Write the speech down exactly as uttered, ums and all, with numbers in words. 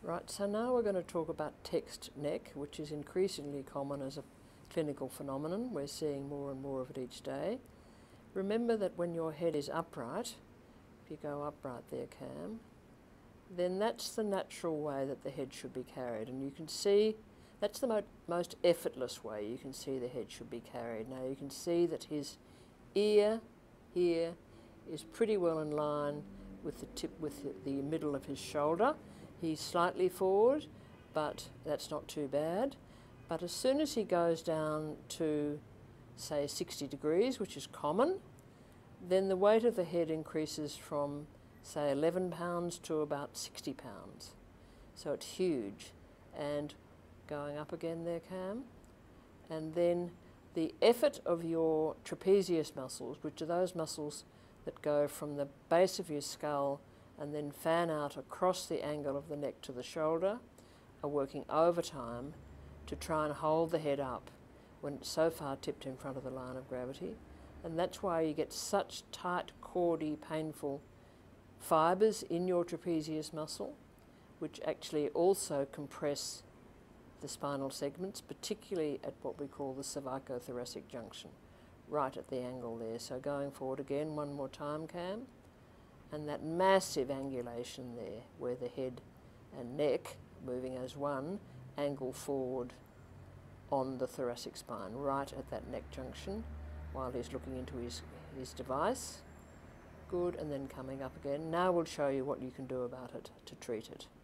Right, so now we're going to talk about text neck, which is increasingly common as a clinical phenomenon. We're seeing more and more of it each day. Remember that when your head is upright, if you go upright there, Cam, then that's the natural way that the head should be carried. And you can see, that's the mo most effortless way you can see the head should be carried. Now you can see that his ear here is pretty well in line with the tip, with the, the middle of his shoulder. He's slightly forward, but that's not too bad. But as soon as he goes down to, say, sixty degrees, which is common, then the weight of the head increases from, say, eleven pounds to about sixty pounds. So it's huge. And going up again there, Cam. And then the effort of your trapezius muscles, which are those muscles that go from the base of your skull and then fan out across the angle of the neck to the shoulder, are working overtime to try and hold the head up when it's so far tipped in front of the line of gravity. And that's why you get such tight, cordy, painful fibres in your trapezius muscle, which actually also compress the spinal segments, particularly at what we call the cervicothoracic junction, right at the angle there. So going forward again, one more time, Cam. And that massive angulation there, where the head and neck, moving as one, angle forward on the thoracic spine, right at that neck junction, while he's looking into his, his device. Good, and then coming up again. Now we'll show you what you can do about it to treat it.